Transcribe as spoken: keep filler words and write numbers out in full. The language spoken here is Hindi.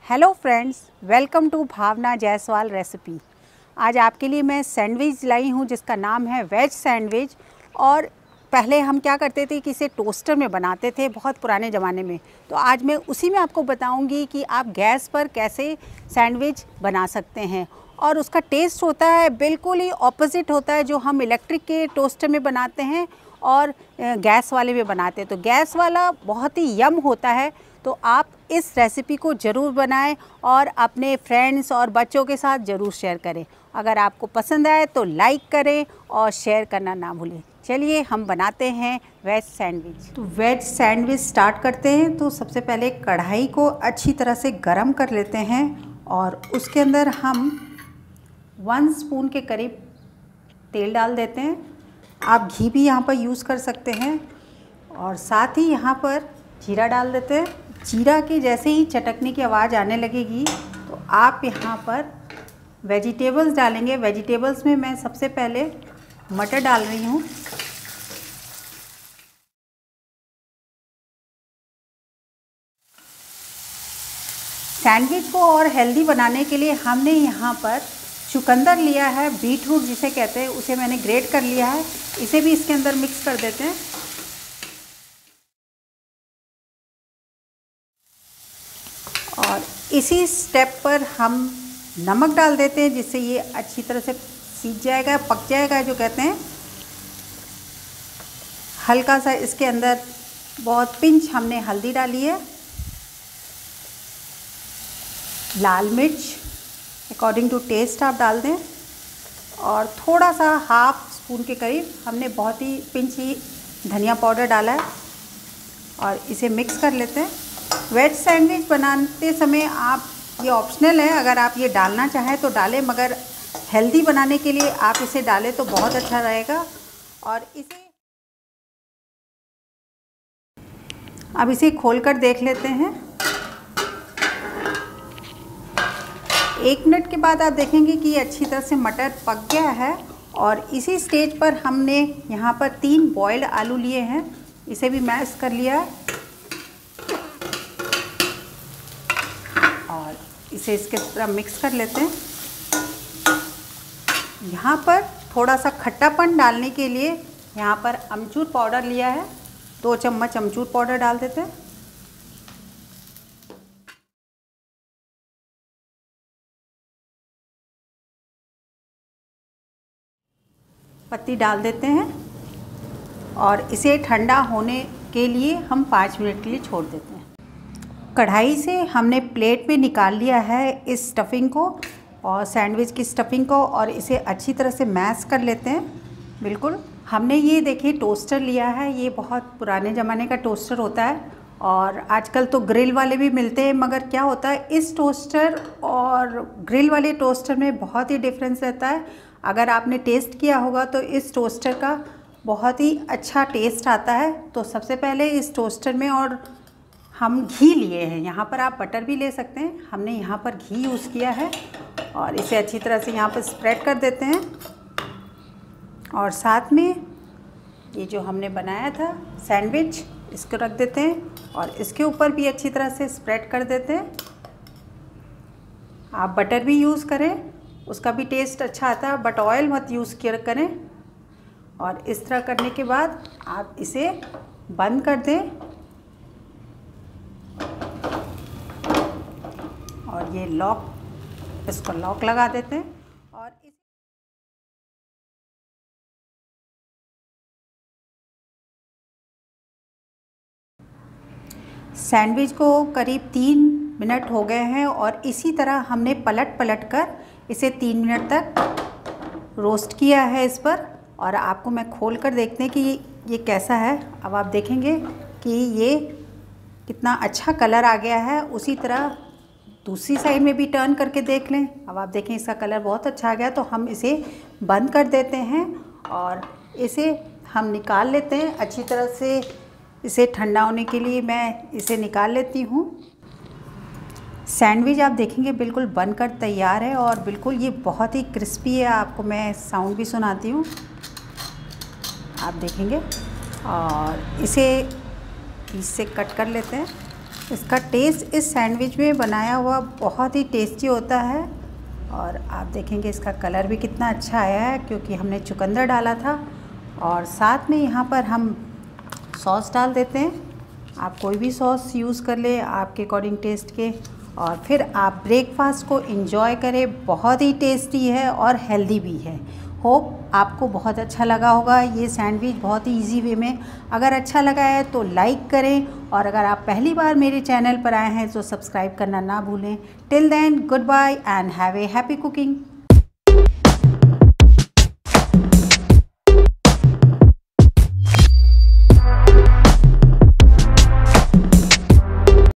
Hello friends, welcome to Bhavna Jaiswal recipe. आज आपके लिए मैं सैंडविच लाई हूँ जिसका नाम है वेज सैंडविच। और पहले हम क्या करते थे कि इसे टोस्टर में बनाते थे बहुत पुराने ज़माने में। तो आज मैं उसी में आपको बताऊँगी कि आप गैस पर कैसे सैंडविच बना सकते हैं। और उसका टेस्ट होता है बिल्कुल ही ऑपोजिट होता है जो हम इलेक्ट्रिक के टोस्टर में बनाते हैं और गैस वाले में बनाते हैं। तो गैस वाला बहुत ही यम होता है। तो आप इस रेसिपी को ज़रूर बनाएं और अपने फ्रेंड्स और बच्चों के साथ ज़रूर शेयर करें। अगर आपको पसंद आए तो लाइक करें और शेयर करना ना भूलें। चलिए हम बनाते हैं वेज सैंडविच। तो वेज सैंडविच स्टार्ट करते हैं। तो सबसे पहले कढ़ाई को अच्छी तरह से गरम कर लेते हैं और उसके अंदर हम वन स्पून के करीब तेल डाल देते हैं। आप घी भी यहाँ पर यूज़ कर सकते हैं। और साथ ही यहाँ पर जीरा डाल देते हैं। जीरा की जैसे ही चटकने की आवाज़ आने लगेगी तो आप यहाँ पर वेजिटेबल्स डालेंगे। वेजिटेबल्स में मैं सबसे पहले मटर डाल रही हूँ। सैंडविच को और हेल्दी बनाने के लिए हमने यहाँ पर चुकंदर लिया है, बीट रूट जिसे कहते हैं, उसे मैंने ग्रेट कर लिया है। इसे भी इसके अंदर मिक्स कर देते हैं। और इसी स्टेप पर हम नमक डाल देते हैं जिससे ये अच्छी तरह से सीज जाएगा, पक जाएगा जो कहते हैं। हल्का सा इसके अंदर बहुत पिंच हमने हल्दी डाली है। लाल मिर्च अकॉर्डिंग टू टेस्ट आप डाल दें। और थोड़ा सा हाफ स्पून के करीब हमने बहुत ही पिंच ही धनिया पाउडर डाला है और इसे मिक्स कर लेते हैं। वेज सैंडविच बनाते समय आप, ये ऑप्शनल है, अगर आप ये डालना चाहें तो डालें, मगर हेल्दी बनाने के लिए आप इसे डालें तो बहुत अच्छा रहेगा। और इसे अब इसे खोलकर देख लेते हैं। एक मिनट के बाद आप देखेंगे कि ये अच्छी तरह से मटर पक गया है। और इसी स्टेज पर हमने यहाँ पर तीन बॉयल्ड आलू लिए हैं, इसे भी मैश कर लिया है और इसे इसके तरह मिक्स कर लेते हैं। यहाँ पर थोड़ा सा खट्टापन डालने के लिए यहाँ पर अमचूर पाउडर लिया है, दो चम्मच अमचूर पाउडर डाल देते हैं। पत्ती डाल देते हैं और इसे ठंडा होने के लिए हम पाँच मिनट के लिए छोड़ देते हैं। कढ़ाई से हमने प्लेट में निकाल लिया है इस स्टफिंग को और सैंडविच की स्टफिंग को, और इसे अच्छी तरह से मैश कर लेते हैं। बिल्कुल हमने ये देखिए टोस्टर लिया है। ये बहुत पुराने ज़माने का टोस्टर होता है और आजकल तो ग्रिल वाले भी मिलते हैं, मगर क्या होता है इस टोस्टर और ग्रिल वाले टोस्टर में बहुत ही डिफरेंस रहता है। अगर आपने टेस्ट किया होगा तो इस टोस्टर का बहुत ही अच्छा टेस्ट आता है। तो सबसे पहले इस टोस्टर में और हम घी लिए हैं, यहाँ पर आप बटर भी ले सकते हैं, हमने यहाँ पर घी यूज़ किया है। और इसे अच्छी तरह से यहाँ पर स्प्रेड कर देते हैं। और साथ में ये जो हमने बनाया था सैंडविच, इसको रख देते हैं और इसके ऊपर भी अच्छी तरह से स्प्रेड कर देते हैं। आप बटर भी यूज़ करें, उसका भी टेस्ट अच्छा आता है, बट ऑयल मत यूज़ किया करें। और इस तरह करने के बाद आप इसे बंद कर दें और ये लॉक, इसको लॉक लगा देते हैं। और इस सैंडविच को करीब तीन मिनट हो गए हैं और इसी तरह हमने पलट पलट कर इसे तीन मिनट तक रोस्ट किया है इस पर। और आपको मैं खोल कर देखते हैं कि ये, ये कैसा है। अब आप देखेंगे कि ये कितना अच्छा कलर आ गया है। उसी तरह दूसरी साइड में भी टर्न करके देख लें। अब आप देखें इसका कलर बहुत अच्छा आ गया। तो हम इसे बंद कर देते हैं और इसे हम निकाल लेते हैं अच्छी तरह से। इसे ठंडा होने के लिए मैं इसे निकाल लेती हूँ। सैंडविच आप देखेंगे बिल्कुल बनकर तैयार है और बिल्कुल ये बहुत ही क्रिस्पी है। आपको मैं साउंड भी सुनाती हूँ, आप देखेंगे। और इसे पीस से कट कर लेते हैं। इसका टेस्ट इस सैंडविच में बनाया हुआ बहुत ही टेस्टी होता है। और आप देखेंगे इसका कलर भी कितना अच्छा आया है क्योंकि हमने चुकंदर डाला था। और साथ में यहाँ पर हम सॉस डाल देते हैं। आप कोई भी सॉस यूज़ कर ले आपके अकॉर्डिंग टेस्ट के, और फिर आप ब्रेकफास्ट को एंजॉय करें। बहुत ही टेस्टी है और हेल्दी भी है। होप आपको बहुत अच्छा लगा होगा ये सैंडविच बहुत ही इजी वे में। अगर अच्छा लगा है तो लाइक करें, और अगर आप पहली बार मेरे चैनल पर आए हैं तो सब्सक्राइब करना ना भूलें। Till then good bye and have a happy cooking.